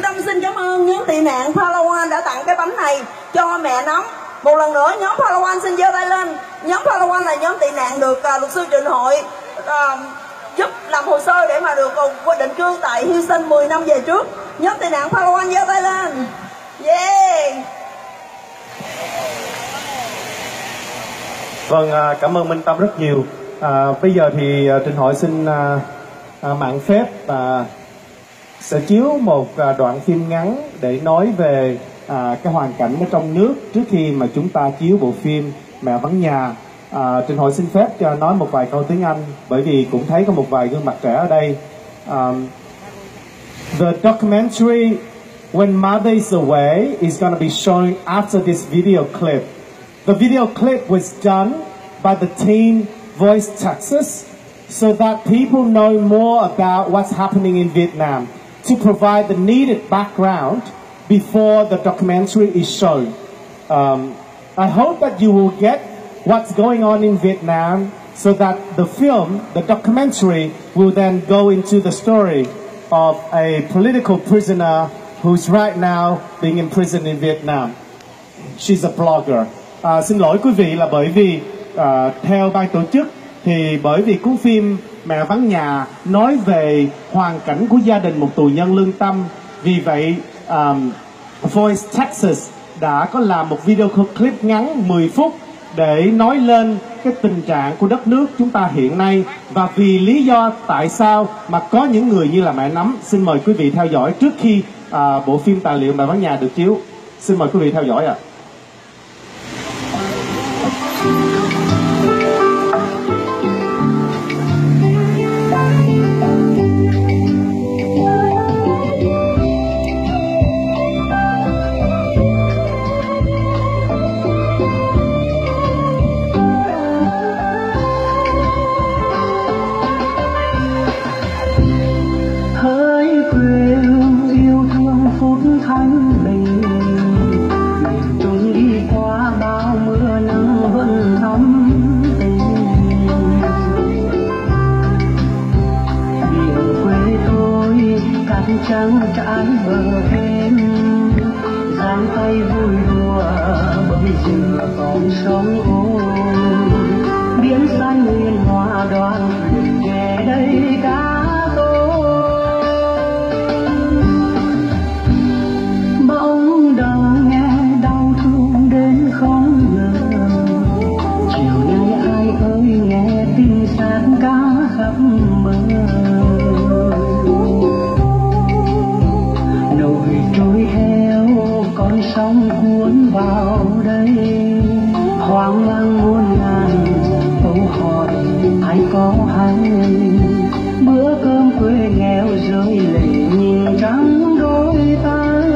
Trung tâm xin cảm ơn nhóm tị nạn Palawan đã tặng cái bánh này cho mẹ Nấm. Một lần nữa nhóm Palawan xin giơ tay lên. Nhóm Palawan là nhóm tị nạn được luật sư Trịnh Hội giúp làm hồ sơ để mà được định cư tại Houston 10 năm về trước. Nhóm tị nạn Palawan giơ tay lên. Yeah. Vâng, cảm ơn Minh Tâm rất nhiều. Bây giờ thì Trịnh Hội xin mạn phép sẽ chiếu một đoạn phim ngắn để nói về cái hoàn cảnh ở trong nước trước khi mà chúng ta chiếu bộ phim Mẹ Vắng Nhà. Trịnh Hội xin phép cho nói một vài câu tiếng Anh bởi vì cũng thấy có một vài gương mặt trẻ ở đây. The documentary When Mother is Away is going to be showing after this video clip. The video clip was done by the team Voice Texas so that people know more about what's happening in Vietnam to provide the needed background before the documentary is shown. I hope that you will get what's going on in Vietnam so that the film, the documentary, will then go into the story of a political prisoner who's right now being imprisoned in Vietnam. She's a blogger. Xin lỗi quý vị là bởi vì theo ban tổ chức thì bởi vì cuốn phim Mẹ Vắng Nhà nói về hoàn cảnh của gia đình một tù nhân lương tâm, vì vậy Voice Texas đã có làm một video clip ngắn 10 phút để nói lên cái tình trạng của đất nước chúng ta hiện nay và vì lý do tại sao mà có những người như là mẹ Nấm. Xin mời quý vị theo dõi trước khi bộ phim tài liệu Mẹ Vắng Nhà được chiếu. Xin mời quý vị theo dõi ạ. Trắng trải bờ em giang tay vui đùa bông rừng còn sóng ôi biển xanh nguyên hoa đoàn về đây cá tôi bỗng đầu nghe đau thương đến khó ngờ chiều nay ai ơi nghe tin sát cá khắp mơ trôi theo con sóng cuốn vào đây hoang mang muôn ngàn câu hỏi ai có hay bữa cơm quê nghèo rơi lệ nhìn trắng đôi tay.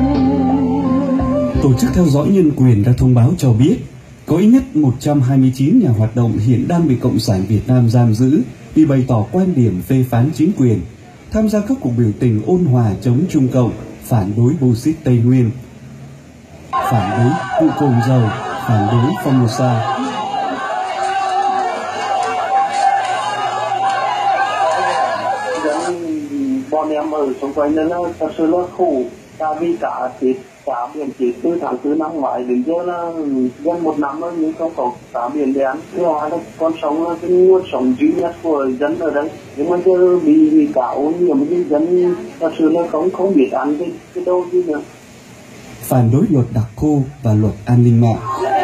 Tổ chức theo dõi nhân quyền đã thông báo cho biết có ít nhất 129 nhà hoạt động hiện đang bị Cộng sản Việt Nam giam giữ vì bày tỏ quan điểm phê phán chính quyền, tham gia các cuộc biểu tình ôn hòa chống Trung Cộng, phản đối Bô-xít Tây Nguyên, phản đối vụ cồn dầu, phản đối Formosa. Bọn em ở xung quanh nên là thật sự là khổ, tại vì cả biển chết từ tháng 4 năm ngoái đến giờ là gần 1 năm rồi nhưng không có cá biển đen. Thứ hai là con sống là cái nguồn sống duy nhất của dân ở đây, nhưng mà giờ bị cả ô nhiễm thì dân thật sự là không biết ăn cái đâu gì nữa. Phản đối luật đặc khu và luật an ninh mạng.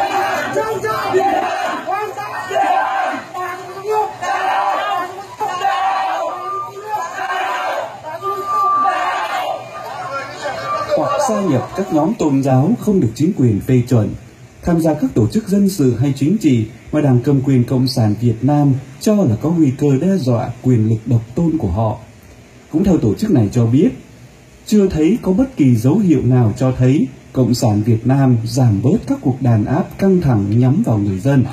Hoặc gia nhập các nhóm tôn giáo không được chính quyền phê chuẩn, tham gia các tổ chức dân sự hay chính trị mà đảng cầm quyền Cộng sản Việt Nam cho là có nguy cơ đe dọa quyền lực độc tôn của họ. Cũng theo tổ chức này cho biết, chưa thấy có bất kỳ dấu hiệu nào cho thấy Cộng sản Việt Nam giảm bớt các cuộc đàn áp căng thẳng nhắm vào người dân.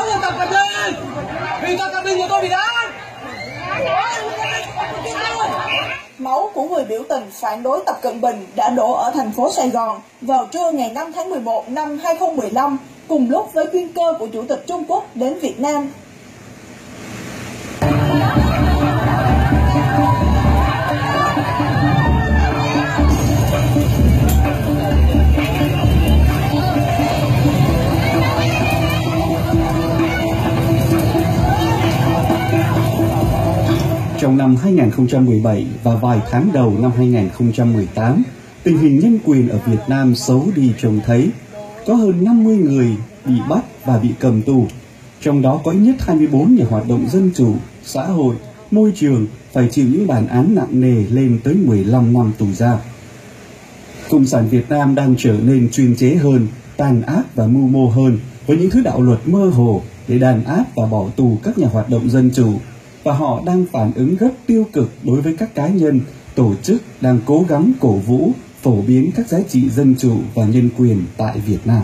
Máu của người biểu tình phản đối Tập Cận Bình đã đổ ở thành phố Sài Gòn vào trưa ngày 5 tháng 11 năm 2015, cùng lúc với chuyên cơ của Chủ tịch Trung Quốc đến Việt Nam. năm 2017 và vài tháng đầu năm 2018, tình hình nhân quyền ở Việt Nam xấu đi trông thấy. Có hơn 50 người bị bắt và bị cầm tù, trong đó có ít nhất 24 nhà hoạt động dân chủ, xã hội, môi trường phải chịu những bản án nặng nề lên tới 15 năm tù giam. Cộng sản Việt Nam đang trở nên chuyên chế hơn, tàn ác và mưu mô hơn với những thứ đạo luật mơ hồ để đàn áp và bỏ tù các nhà hoạt động dân chủ. Và họ đang phản ứng rất tiêu cực đối với các cá nhân, tổ chức đang cố gắng cổ vũ, phổ biến các giá trị dân chủ và nhân quyền tại Việt Nam.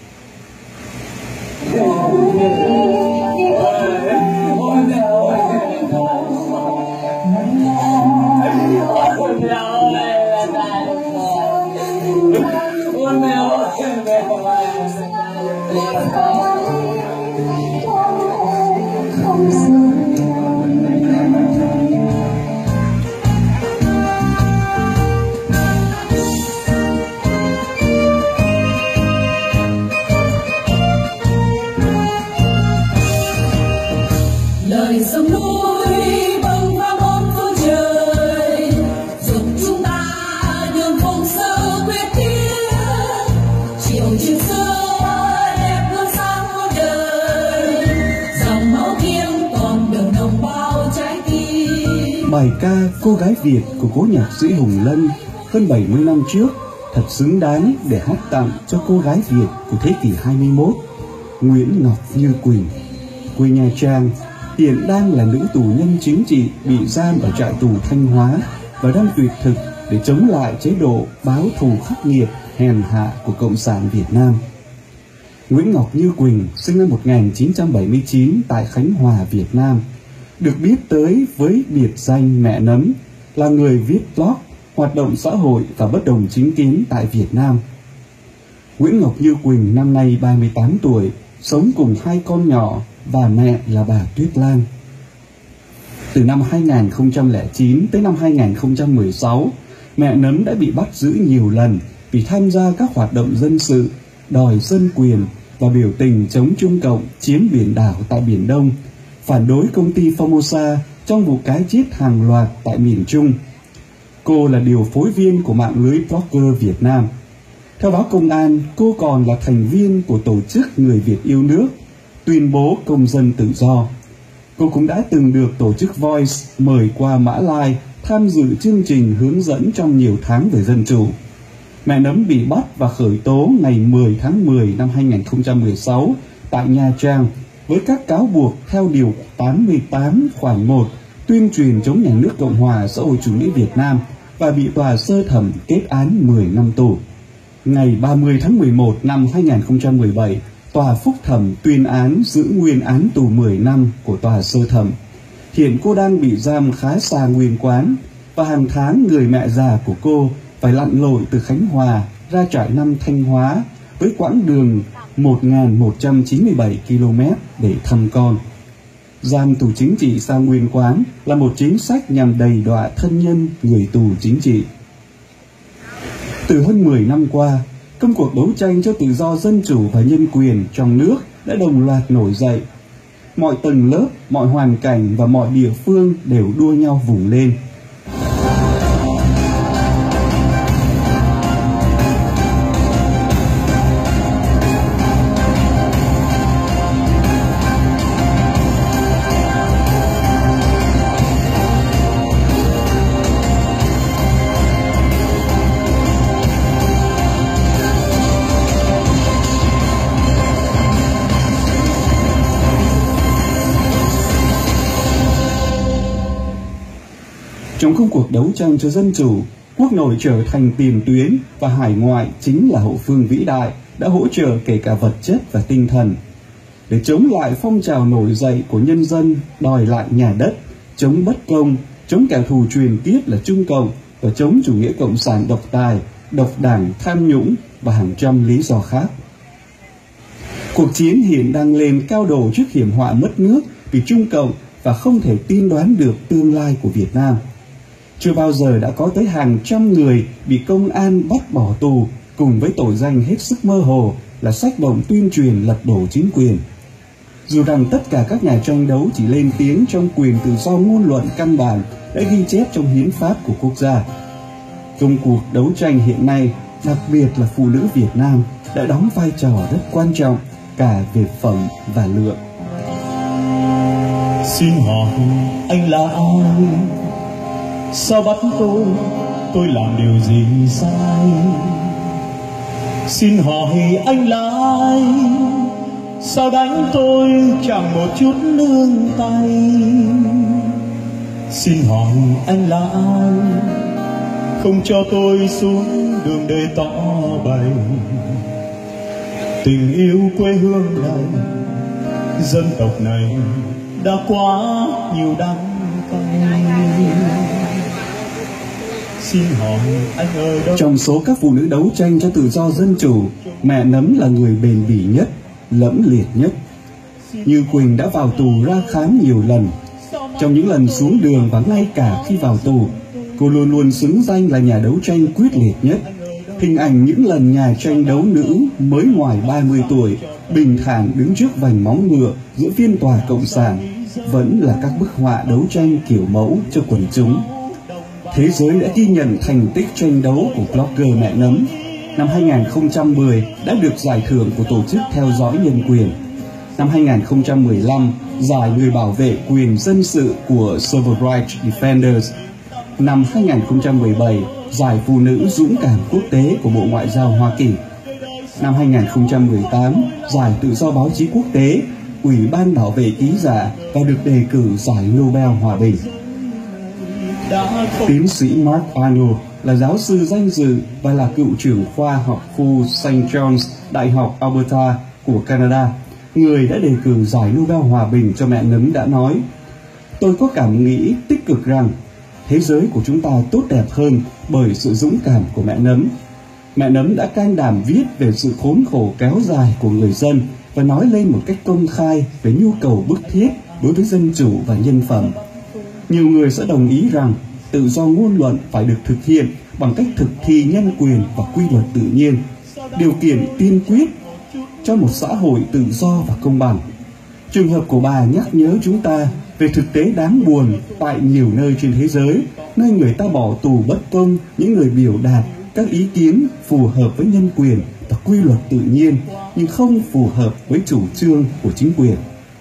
Lời sông núi bâng qua bốn phương trời, giúp chúng ta đường vùng sâu quyết tiến, chiều trường xưa đẹp hương sáng muôn đời, dòng máu thiêng còn đường đồng bao trái tim. Bài ca Cô gái Việt của cố nhạc sĩ Hùng Lân hơn 70 năm trước thật xứng đáng để hát tặng cho cô gái Việt của thế kỷ 21, Nguyễn Ngọc Như Quỳnh, quê Nha Trang, hiện đang là nữ tù nhân chính trị bị giam ở trại tù Thanh Hóa và đang tuyệt thực để chống lại chế độ báo thù khắc nghiệt, hèn hạ của Cộng sản Việt Nam. Nguyễn Ngọc Như Quỳnh sinh năm 1979 tại Khánh Hòa, Việt Nam, được biết tới với biệt danh Mẹ Nấm, là người viết blog, hoạt động xã hội và bất đồng chính kiến tại Việt Nam. Nguyễn Ngọc Như Quỳnh năm nay 38 tuổi, sống cùng 2 con nhỏ và mẹ là bà Tuyết Lan. Từ năm 2009 tới năm 2016, Mẹ Nấm đã bị bắt giữ nhiều lần vì tham gia các hoạt động dân sự, đòi dân quyền và biểu tình chống Trung Cộng chiếm biển đảo tại Biển Đông, phản đối công ty Formosa trong vụ cái chết hàng loạt tại miền Trung. Cô là điều phối viên của mạng lưới blogger Việt Nam. Theo báo Công an, cô còn là thành viên của tổ chức Người Việt Yêu Nước, tuyên bố công dân tự do. Cô cũng đã từng được tổ chức Voice mời qua Mã Lai tham dự chương trình hướng dẫn trong nhiều tháng về dân chủ. Mẹ Nấm bị bắt và khởi tố ngày 10 tháng 10 năm 2016 tại Nha Trang với các cáo buộc theo Điều 88 khoản 1 tuyên truyền chống nhà nước Cộng hòa xã hội chủ nghĩa Việt Nam và bị tòa sơ thẩm kết án 10 năm tù. Ngày 30 tháng 11 năm 2017, tòa phúc thẩm tuyên án giữ nguyên án tù 10 năm của tòa sơ thẩm. Hiện cô đang bị giam khá xa nguyên quán và hàng tháng người mẹ già của cô phải lặn lội từ Khánh Hòa ra trại 5 Thanh Hóa với quãng đường 1.197 km để thăm con. Giam tù chính trị xa nguyên quán là một chính sách nhằm đầy đọa thân nhân người tù chính trị. Từ hơn 10 năm qua, công cuộc đấu tranh cho tự do dân chủ và nhân quyền trong nước đã đồng loạt nổi dậy. Mọi tầng lớp, mọi hoàn cảnh và mọi địa phương đều đua nhau vùng lên. Trong công cuộc đấu tranh cho dân chủ, quốc nội trở thành tiền tuyến và hải ngoại chính là hậu phương vĩ đại đã hỗ trợ kể cả vật chất và tinh thần. Để chống lại phong trào nổi dậy của nhân dân đòi lại nhà đất, chống bất công, chống kẻ thù truyền kiếp là Trung Cộng và chống chủ nghĩa cộng sản độc tài, độc đảng, tham nhũng và hàng trăm lý do khác. Cuộc chiến hiện đang lên cao độ trước hiểm họa mất nước vì Trung Cộng và không thể tiên đoán được tương lai của Việt Nam. Chưa bao giờ đã có tới hàng trăm người bị công an bắt bỏ tù cùng với tội danh hết sức mơ hồ là sách động tuyên truyền lật đổ chính quyền. Dù rằng tất cả các nhà tranh đấu chỉ lên tiếng trong quyền tự do ngôn luận căn bản đã ghi chép trong hiến pháp của quốc gia. Công cuộc đấu tranh hiện nay, đặc biệt là phụ nữ Việt Nam, đã đóng vai trò rất quan trọng cả về phẩm và lượng. Xin hỏi anh là ai? Sao bắt tôi làm điều gì sai? Xin hỏi anh là ai? Sao đánh tôi chẳng một chút nương tay? Xin hỏi anh là ai? Không cho tôi xuống đường đời tỏ bày tình yêu quê hương này, dân tộc này đã quá nhiều đắng cay. Xin hỏi anh ơi đâu? Trong số các phụ nữ đấu tranh cho tự do dân chủ, mẹ Nấm là người bền bỉ nhất, lẫm liệt nhất. Như Quỳnh đã vào tù ra khám nhiều lần. Trong những lần xuống đường và ngay cả khi vào tù, cô luôn luôn xứng danh là nhà đấu tranh quyết liệt nhất. Hình ảnh những lần nhà tranh đấu nữ mới ngoài 30 tuổi bình thản đứng trước vành móng ngựa giữa phiên tòa cộng sản vẫn là các bức họa đấu tranh kiểu mẫu cho quần chúng. Thế giới đã ghi nhận thành tích tranh đấu của blogger mẹ Nấm. Năm 2010 đã được giải thưởng của tổ chức theo dõi nhân quyền. Năm 2015, giải người bảo vệ quyền dân sự của Civil Rights Defenders. Năm 2017, giải phụ nữ dũng cảm quốc tế của Bộ Ngoại giao Hoa Kỳ. Năm 2018, giải tự do báo chí quốc tế, Ủy ban bảo vệ ký giả và được đề cử giải Nobel Hòa bình. Tiến sĩ Mark Arnold là giáo sư danh dự và là cựu trưởng khoa học khu St. John's, Đại học Alberta của Canada, người đã đề cử giải Nobel Hòa bình cho mẹ Nấm đã nói: "Tôi có cảm nghĩ tích cực rằng thế giới của chúng ta tốt đẹp hơn bởi sự dũng cảm của mẹ Nấm. Mẹ Nấm đã can đảm viết về sự khốn khổ kéo dài của người dân và nói lên một cách công khai về nhu cầu bức thiết đối với dân chủ và nhân phẩm. Nhiều người sẽ đồng ý rằng tự do ngôn luận phải được thực hiện bằng cách thực thi nhân quyền và quy luật tự nhiên, điều kiện tiên quyết cho một xã hội tự do và công bằng. Trường hợp của bà nhắc nhớ chúng ta về thực tế đáng buồn tại nhiều nơi trên thế giới, nơi người ta bỏ tù bất công những người biểu đạt các ý kiến phù hợp với nhân quyền và quy luật tự nhiên, nhưng không phù hợp với chủ trương của chính quyền."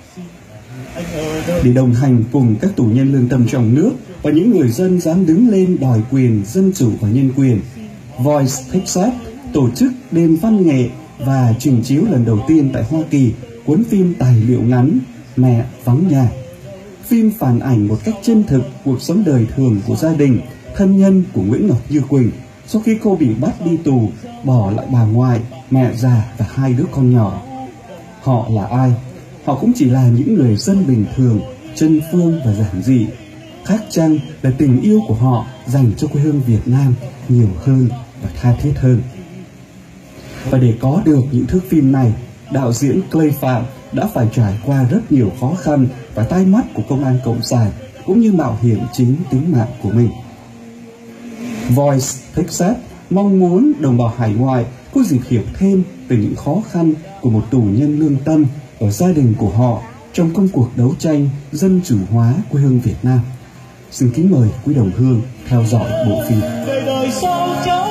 Để đồng hành cùng các tù nhân lương tâm trong nước và những người dân dám đứng lên đòi quyền dân chủ và nhân quyền, Voice Texas tổ chức đêm văn nghệ và trình chiếu lần đầu tiên tại Hoa Kỳ cuốn phim tài liệu ngắn Mẹ vắng nhà. Phim phản ảnh một cách chân thực cuộc sống đời thường của gia đình, thân nhân của Nguyễn Ngọc Như Quỳnh sau khi cô bị bắt đi tù, bỏ lại bà ngoại, mẹ già và 2 đứa con nhỏ. Họ là ai? Họ cũng chỉ là những người dân bình thường, chân phương và giản dị. Khác chăng là tình yêu của họ dành cho quê hương Việt Nam nhiều hơn và tha thiết hơn. Và để có được những thước phim này, đạo diễn Clay Phạm đã phải trải qua rất nhiều khó khăn và tai mắt của công an cộng sản, cũng như mạo hiểm chính tính mạng của mình. Voice Texas mong muốn đồng bào hải ngoại có dịp hiểu thêm về những khó khăn của một tù nhân lương tâm và gia đình của họ trong công cuộc đấu tranh dân chủ hóa quê hương Việt Nam. Xin kính mời quý đồng hương theo dõi bộ phim.